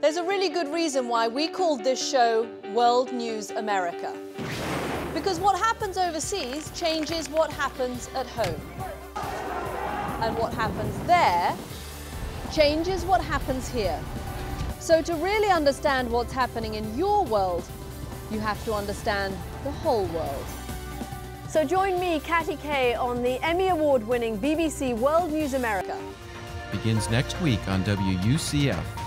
There's a really good reason why we called this show World News America. Because what happens overseas changes what happens at home. And what happens there changes what happens here. So to really understand what's happening in your world, you have to understand the whole world. So join me, Katty Kay, on the Emmy Award-winning BBC World News America. Begins next week on WUCF.